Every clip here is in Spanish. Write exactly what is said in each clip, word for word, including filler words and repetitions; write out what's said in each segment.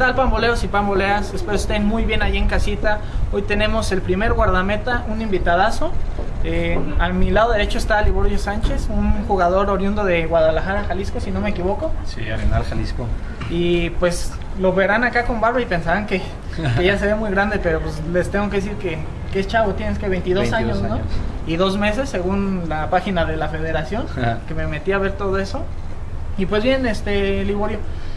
tal, pamboleros y pamboleas? Espero estén muy bien allí en casita. Hoy tenemos el primer guardameta, un invitadazo. Eh, a mi lado derecho está Liborio Sánchez, un jugador oriundo de Guadalajara, Jalisco, si no me equivoco. Sí, Arenal, Jalisco. Y pues lo verán acá con barba y pensarán que, que ya se ve muy grande, pero pues les tengo que decir que, que es chavo, tienes que veintidós, veintidós años, ¿no? años. Y dos meses, según la página de la federación, que me metí a ver todo eso. Y pues bien, este Liborio,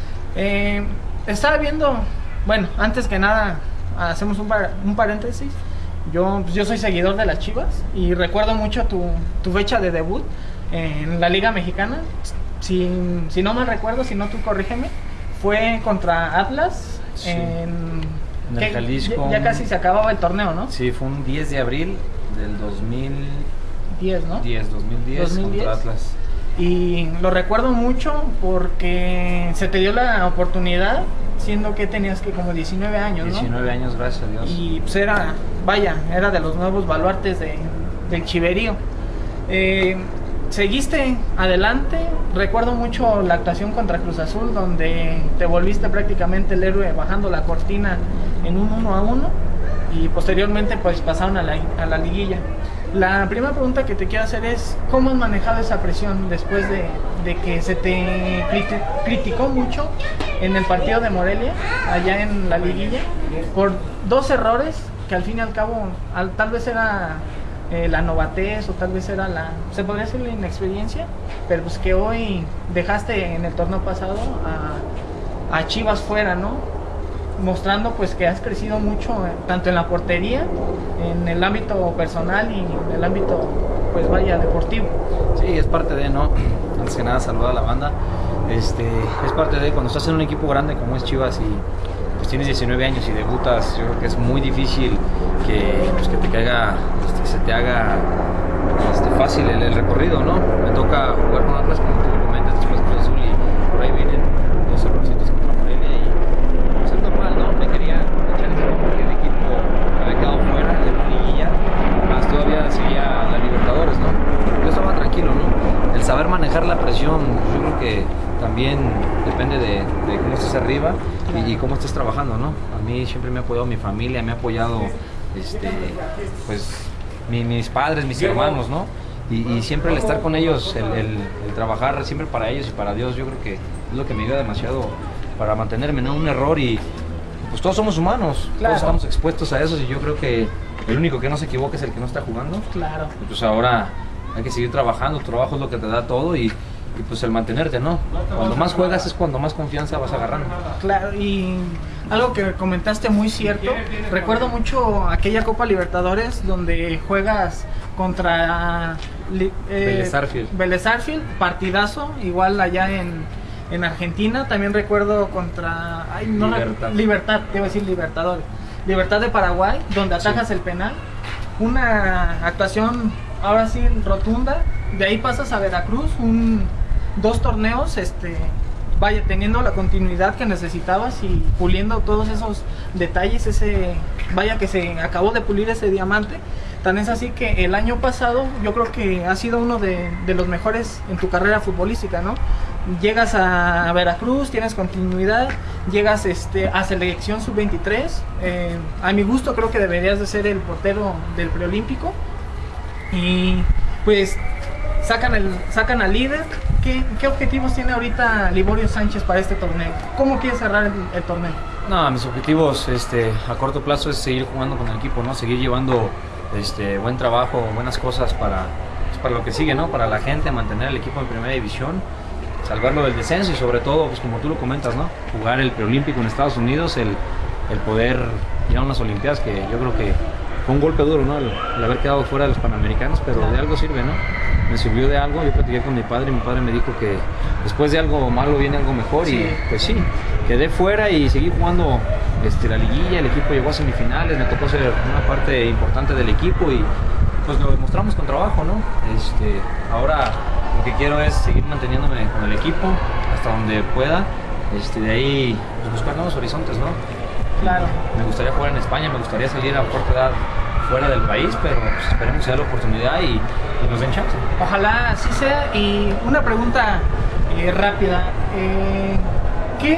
eh, estaba viendo, bueno, antes que nada, hacemos un, par, un paréntesis. Yo, pues yo soy seguidor de las Chivas y recuerdo mucho tu, tu fecha de debut en la Liga Mexicana. Si, si no me recuerdo, si no tú corrígeme, fue contra Atlas, sí, en, en el Jalisco. Ya, ya casi se acababa el torneo, ¿no? Sí, fue un diez de abril del dos mil diez, ¿no? diez, dos mil diez, dos mil diez. Contra Atlas. Y lo recuerdo mucho porque se te dio la oportunidad, siendo que tenías que como diecinueve años, ¿no? diecinueve años, gracias a Dios. Y pues era, vaya, era de los nuevos baluartes de, del chiverío. Eh, seguiste adelante, recuerdo mucho la actuación contra Cruz Azul, donde te volviste prácticamente el héroe bajando la cortina en un uno a uno y posteriormente pues pasaron a la, a la liguilla. La primera pregunta que te quiero hacer es, ¿cómo has manejado esa presión después de, de que se te criti criticó mucho en el partido de Morelia, allá en la liguilla, por dos errores que al fin y al cabo, al, tal vez era eh, la novatez o tal vez era la, se podría decir la inexperiencia, pero pues que hoy dejaste en el torneo pasado a, a Chivas fuera, ¿no? Mostrando pues que has crecido mucho eh, tanto en la portería, en el ámbito personal y en el ámbito pues vaya deportivo. Sí, es parte de, ¿no? Antes que nada saludar a la banda. Este, es parte de cuando estás en un equipo grande como es Chivas y pues tienes diecinueve años y debutas, yo creo que es muy difícil que, pues, que te caiga, este, se te haga este, fácil el, el recorrido, ¿no? Me toca jugar con Atlas como tú lo comentas, después Cruz Azul y por ahí vienen dos errorcitos contra Morelia y pues es normal, ¿no? Me quería echar el tiempo porque el equipo había quedado fuera de la liguilla, más todavía seguía la Libertadores, ¿no? Yo estaba tranquilo, ¿no? El saber manejar la presión, yo creo que también depende de, de cómo estés arriba y, y cómo estés trabajando, ¿no? A mí siempre me ha apoyado mi familia, me ha apoyado este, pues, mi, mis padres, mis hermanos, ¿no? Y, y siempre el estar con ellos, el, el, el trabajar siempre para ellos y para Dios, yo creo que es lo que me ayuda demasiado para mantenerme, ¿no? Un error y pues todos somos humanos, claro. Todos estamos expuestos a eso y yo creo que el único que no se equivoca es el que no está jugando. Claro. Y pues ahora hay que seguir trabajando, tu trabajo es lo que te da todo y, y pues el mantenerte, ¿no? Cuando más juegas es cuando más confianza vas agarrando. Claro, y algo que comentaste muy cierto, recuerdo mucho aquella Copa Libertadores donde juegas contra eh, Vélez Sarsfield. Vélez Sarsfield, partidazo, igual allá en, en Argentina, también recuerdo contra ay, no Libertad. Libertad, te iba a decir Libertadores, Libertad de Paraguay, donde atajas sí. el penal, una actuación ahora sí rotunda, de ahí pasas a Veracruz, un, dos torneos, este, vaya, teniendo la continuidad que necesitabas y puliendo todos esos detalles, ese, vaya que se acabó de pulir ese diamante. Tan es así que el año pasado yo creo que ha sido uno de, de los mejores en tu carrera futbolística, ¿no? Llegas a Veracruz, tienes continuidad, llegas este, a selección sub veintitrés, eh, a mi gusto creo que deberías de ser el portero del preolímpico y pues sacan, el, sacan al líder. ¿Qué, ¿Qué objetivos tiene ahorita Liborio Sánchez para este torneo? ¿Cómo quiere cerrar el, el torneo? No, mis objetivos este, a corto plazo es seguir jugando con el equipo, ¿no? Seguir llevando este, buen trabajo, buenas cosas para, pues, para lo que sigue, ¿no? Para la gente, mantener el equipo en primera división, salvarlo del descenso y sobre todo, pues como tú lo comentas, ¿no? Jugar el preolímpico en Estados Unidos, el, el poder ir a unas olimpiadas que yo creo que fue un golpe duro, ¿no? El, el haber quedado fuera de los Panamericanos, pero de algo sirve, ¿no? Me sirvió de algo, yo platiqué con mi padre y mi padre me dijo que después de algo malo viene algo mejor sí. Y pues sí, quedé fuera y seguí jugando este, la liguilla, el equipo llegó a semifinales, me tocó ser una parte importante del equipo y pues lo demostramos con trabajo, ¿no? Este, ahora lo que quiero es seguir manteniéndome con el equipo hasta donde pueda, este, de ahí pues, buscar nuevos horizontes, ¿no? Claro. Me gustaría jugar en España, me gustaría salir a corta edad fuera del país, pero pues, esperemos que sea la oportunidad y, y nos den chance. Ojalá así sea. Y una pregunta eh, rápida, eh, ¿qué,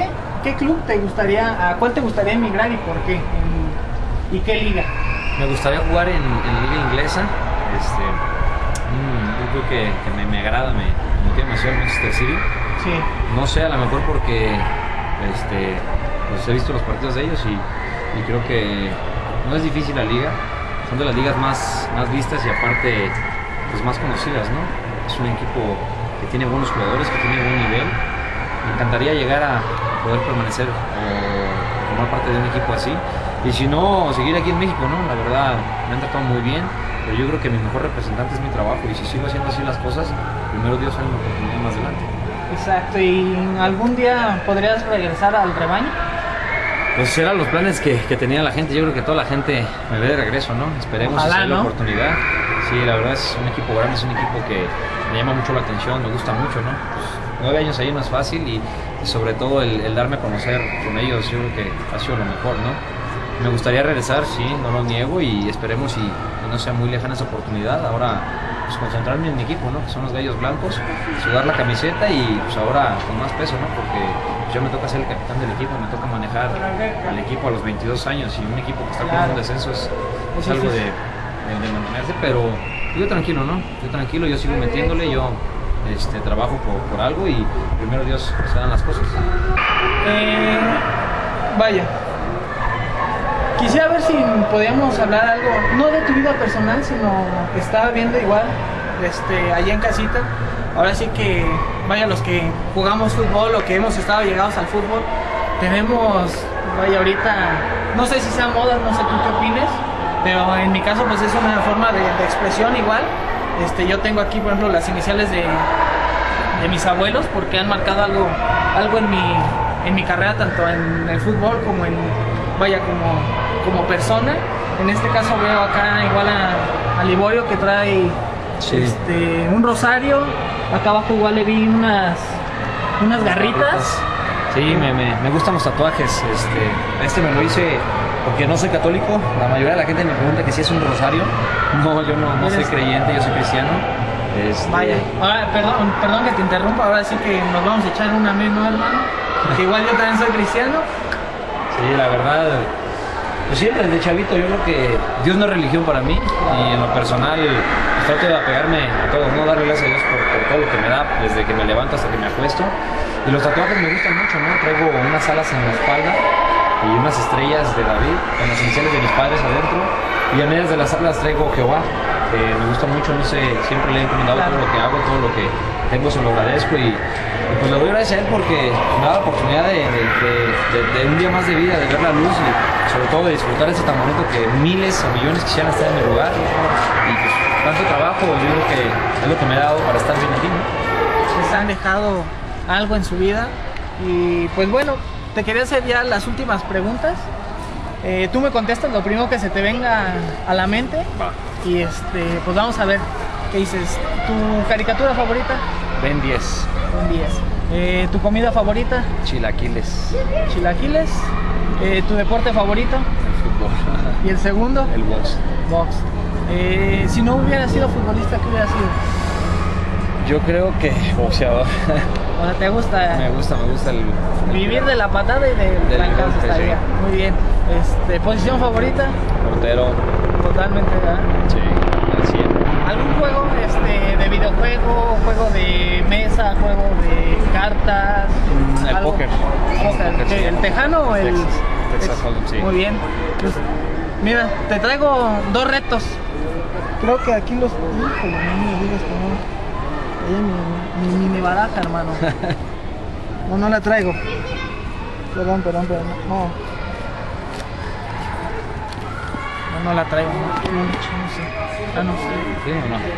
qué club te gustaría, a cuál te gustaría emigrar y por qué? En, ¿y qué liga? Me gustaría jugar en, en la liga inglesa. Este, mm, yo creo que, que me, me agrada, me, me motiva demasiado el Manchester City. Sí. No sé, a lo mejor porque este, pues he visto los partidos de ellos y, y creo que no es difícil la liga. Son de las ligas más, más vistas y aparte pues más conocidas, ¿no? Es un equipo que tiene buenos jugadores, que tiene buen nivel. Me encantaría llegar a poder permanecer o formar parte de un equipo así. Y si no, seguir aquí en México, ¿no? La verdad, me han tratado muy bien, pero yo creo que mi mejor representante es mi trabajo y si sigo haciendo así las cosas, primero Dios hay una oportunidad más adelante. Exacto, ¿y algún día podrías regresar al rebaño? Pues eran los planes que, que tenía la gente. Yo creo que toda la gente me ve de regreso, ¿no? Esperemos Ojalá, si sea ¿no? la oportunidad. Sí, la verdad es un equipo grande, es un equipo que me llama mucho la atención, me gusta mucho, ¿no? Pues, nueve años ahí no es fácil y, y sobre todo el, el darme a conocer con ellos, yo creo que ha sido lo mejor, ¿no? Me gustaría regresar, sí, no lo niego y esperemos y, y no sea muy lejana esa oportunidad. Ahora, pues concentrarme en mi equipo, ¿no? Que son los Gallos Blancos, sudar la camiseta y pues ahora con más peso, ¿no? Porque pues, yo me toca ser el capitán del equipo, me toca manejar al equipo a los veintidós años y un equipo que está con un descenso es, es algo de, de, de mantenerse, pero yo tranquilo, ¿no? Yo tranquilo, yo sigo metiéndole, yo este, trabajo por, por algo y primero Dios se dan las cosas. Eh, vaya. Quisiera ver si podíamos hablar algo, no de tu vida personal, sino que estaba viendo igual, este, allá en casita. Ahora sí que, vaya, los que jugamos fútbol o que hemos estado llegados al fútbol, tenemos, vaya, ahorita, no sé si sea moda, no sé tú qué opines, pero en mi caso pues es una forma de, de expresión igual. Este, yo tengo aquí, por ejemplo, las iniciales de, de mis abuelos porque han marcado algo, algo en mi, en mi carrera, tanto en el fútbol como en, vaya, como, como persona. En este caso veo acá igual a, a Liborio que trae sí. este, un rosario. Acá abajo igual le vi unas, unas garritas. Sí, me, me, me gustan los tatuajes. Este, este me lo hice porque no soy católico. La mayoría de la gente me pregunta que si es un rosario. No, yo no, no soy creyente, yo soy cristiano. Este... Vaya, ahora, perdón, perdón que te interrumpa, ahora sí que nos vamos a echar una misma, hermano. Que igual yo también soy cristiano. Sí, la verdad, pues siempre desde chavito yo creo que Dios no es religión para mí y en lo personal pues, trato de apegarme a todo, no darle gracias a Dios por, por todo lo que me da desde que me levanto hasta que me acuesto. Y los tatuajes me gustan mucho, ¿no? Traigo unas alas en la espalda y unas estrellas de David con las iniciales de mis padres adentro y a medias de las alas traigo Jehová, que me gusta mucho, no sé, siempre le he encomendado todo lo que hago, todo lo que tengo se lo agradezco y, y pues le doy gracias a él porque me da la oportunidad de, de, de, de, de un día más de vida, de ver la luz y sobre todo de disfrutar ese tan bonito que miles o millones quisieran estar en mi lugar y pues tanto trabajo yo creo que es lo que me ha dado para estar bien aquí, ¿no? Les han dejado algo en su vida y pues bueno, te quería hacer ya las últimas preguntas. Eh, tú me contestas lo primero que se te venga a la mente. Va. Y este, pues vamos a ver qué dices. ¿Tu caricatura favorita? Ben diez. Ben diez. Eh, ¿Tu comida favorita? Chilaquiles. Chilaquiles. Eh, ¿Tu deporte favorito? El fútbol. ¿Y el segundo? El box. Box. Eh, si no hubiera sido futbolista, ¿qué hubiera sido? Yo creo que boxeador. O sea, ¿te gusta? Me gusta, me gusta el... el vivir de la patada y de trancazo estaría. Sí. Muy bien. Este, ¿posición favorita? Portero. Totalmente, ¿verdad? Sí, al cien. ¿Algún juego este, de videojuego, juego de mesa, juego de cartas? Mm, el póker. ¿Póker? El, sí. ¿El tejano o el...? Texas, Texas Hold'em, sí. Muy bien. Pues, mira, te traigo dos retos. Creo que aquí los... Híjole, no me digas que no. Ella mi, mi mini baraja, hermano. No, no la traigo. Perdón, perdón, perdón. No. No, no la traigo. No, no, no sé. Ah, no sé. ¿Sí o no?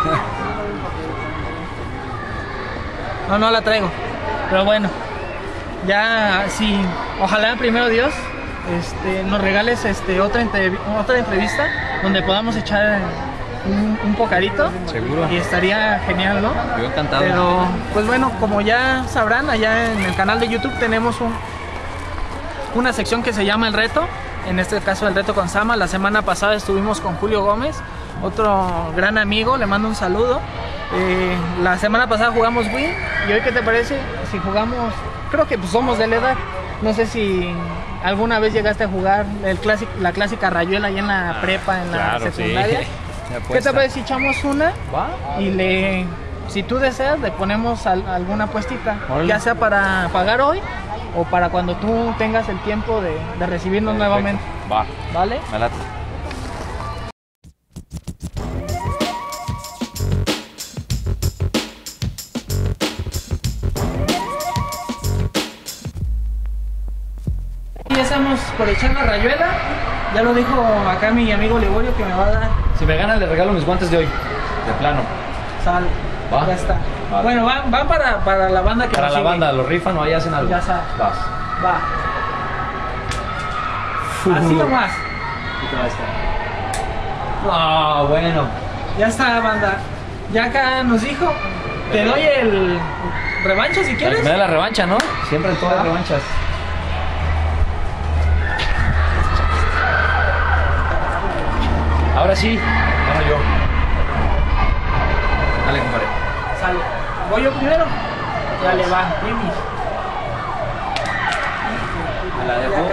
No, no la traigo. Pero bueno. Ya, sí. Ojalá, primero Dios, este, nos regales este, otra, entrev otra entrevista donde podamos echar... Un, un pocarito. Seguro. Y estaría genial, ¿no? Yo encantado. Pero, pues bueno, como ya sabrán, allá en el canal de YouTube tenemos un, una sección que se llama El Reto. En este caso, El Reto con Sama. La semana pasada estuvimos con Julio Gómez, otro gran amigo, le mando un saludo. Eh, la semana pasada jugamos Wii. ¿Y hoy qué te parece si jugamos? Creo que pues somos de la edad. No sé si alguna vez llegaste a jugar el clásico, la clásica rayuela ahí en la Ah, prepa, en la claro, secundaria. sí. ¿Qué te parece si echamos una? ¿Va? Y le, si tú deseas, le ponemos al- alguna apuestita, Órale. ya sea para pagar hoy o para cuando tú tengas el tiempo de, de recibirnos Perfecto. nuevamente. Va, ¿Vale? me late. Ya estamos por echar la rayuela. Ya lo dijo acá mi amigo Liborio que me va a dar Si me ganan, le regalo mis guantes de hoy. De plano. sal. Va. Ya está. Vale. Bueno, va, va para, para la banda que Para nos la sigue. banda, ¿los rifan o ahí hacen algo? Ya sabes. Vas. Va. Así nomás. Ah, bueno. Ya está, banda. Ya acá nos dijo. Te doy el revancha si quieres. Me da la revancha, ¿no? Siempre en todas Ah. las revanchas. Ahora sí, gano yo. Dale, compadre. Sale. Voy yo primero. Ya le va, Primis. Me la dejo.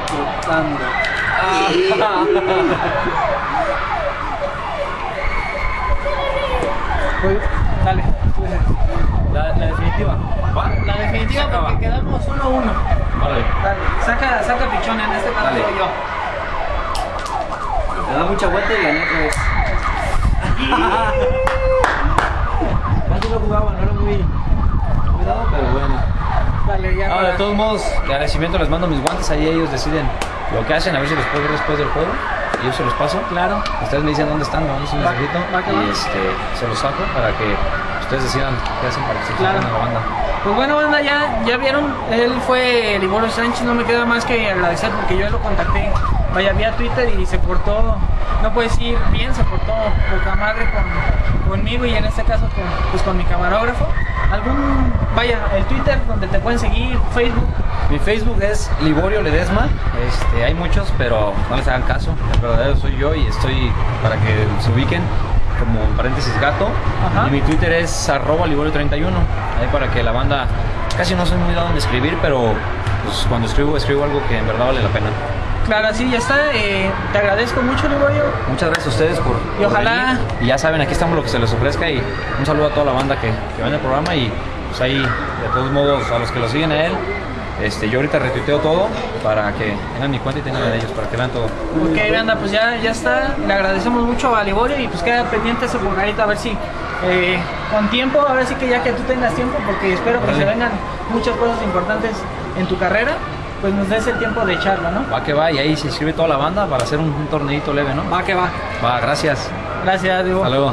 Voy. Dale. La, la definitiva. ¿Va? La definitiva Se acaba. porque quedamos uno a uno. Vale. Dale. Saca, saca pichón, en este caso Dale. soy yo. Le da mucha vuelta y gané otra vez. Casi no jugaba, no era muy cuidado, pero bueno. Dale, ya. No, para- de todos modos, de agradecimiento les mando mis guantes, ahí ellos deciden lo que hacen, a ver si los puedo ver después del juego. Y yo se los paso. Claro. Ustedes me dicen dónde están, me mandan un Va- mensajito va que va. y este, se los saco para que ustedes decidan qué hacen para que se Claro. en la banda. Pues bueno, banda, ya, ya vieron, él fue Liborio Sánchez, no me queda más que agradecer porque yo lo contacté, vaya, vía Twitter y se portó, no puedo decir bien, se portó poca madre con, conmigo y en este caso con, pues con mi camarógrafo. Algún, vaya, el Twitter donde te pueden seguir, Facebook. Mi Facebook es Liborio Ledesma, este, hay muchos, pero no les hagan caso, el verdadero soy yo y estoy para que se ubiquen como en paréntesis gato. Ajá. Y mi Twitter es arroba Liborio treinta y uno, ahí para que la banda, casi no soy muy dado en escribir, pero pues, cuando escribo, escribo algo que en verdad vale la pena. Claro, sí, ya está, eh, te agradezco mucho, Liborio. Muchas gracias a ustedes por, Y por ojalá- venir. Y ya saben, aquí estamos lo que se les ofrezca y un saludo a toda la banda que, que va en el programa y pues ahí, de todos modos, a los que lo siguen a él, este, yo ahorita retuiteo todo para que tengan mi cuenta y tengan la de ellos, para que vean todo. Ok, anda, pues ya, ya está. Le agradecemos mucho a Liborio y pues queda pendiente ese jugadito a ver si eh, con tiempo, a ver si que ya que tú tengas tiempo, porque espero que Órale. se vengan muchas cosas importantes en tu carrera, pues nos des el tiempo de echarlo, ¿no? Va que va y ahí se inscribe toda la banda para hacer un, un torneito leve, ¿no? Va que va. Va, gracias. Gracias, Libo. Hasta luego.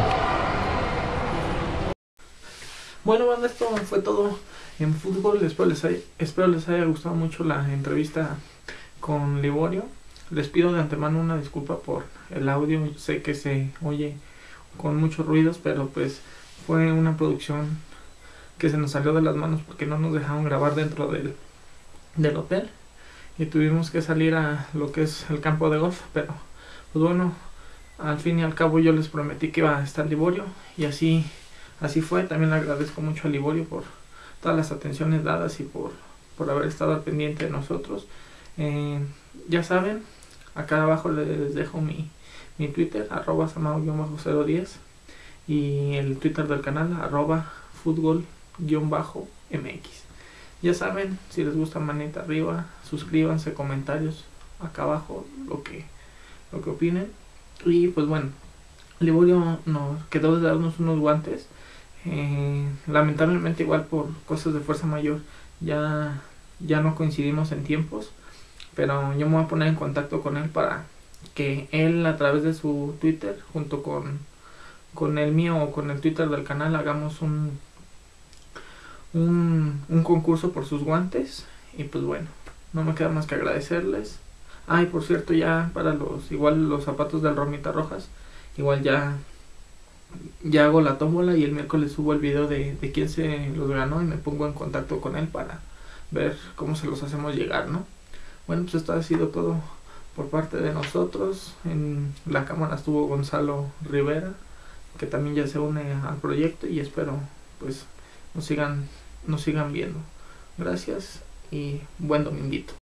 Bueno, banda, esto fue todo en fútbol. Espero les haya, espero les haya gustado mucho la entrevista con Liborio. Les pido de antemano una disculpa por el audio. Sé que se oye con muchos ruidos, pero pues fue una producción que se nos salió de las manos porque no nos dejaron grabar dentro del, del hotel y tuvimos que salir a lo que es el campo de golf. Pero pues bueno, al fin y al cabo yo les prometí que iba a estar Liborio y así Así fue. También le agradezco mucho a Liborio por todas las atenciones dadas y por, por haber estado al pendiente de nosotros. Eh, ya saben, acá abajo les dejo mi, mi Twitter, arroba samao cero diez, y el Twitter del canal, arroba fútbol M X. Ya saben, si les gusta, manita arriba, suscríbanse, comentarios acá abajo, lo que, lo que opinen. Y pues bueno, Liborio nos quedó de darnos unos guantes. Eh, lamentablemente, igual por cosas de fuerza mayor, ya, ya no coincidimos en tiempos, pero yo me voy a poner en contacto con él para que él, a través de su Twitter, junto con, con el mío o con el Twitter del canal, hagamos un, un, un concurso por sus guantes. Y pues bueno, no me queda más que agradecerles. Ah, y por cierto, ya para los, igual los zapatos del Romita Rojas, igual ya ya hago la tómbola y el miércoles subo el video de, de quién se los ganó y me pongo en contacto con él para ver cómo se los hacemos llegar, ¿no? Bueno, pues esto ha sido todo por parte de nosotros. En la cámara estuvo Gonzalo Rivera, que también ya se une al proyecto, y espero pues nos sigan, nos sigan viendo. Gracias y buen dominguito.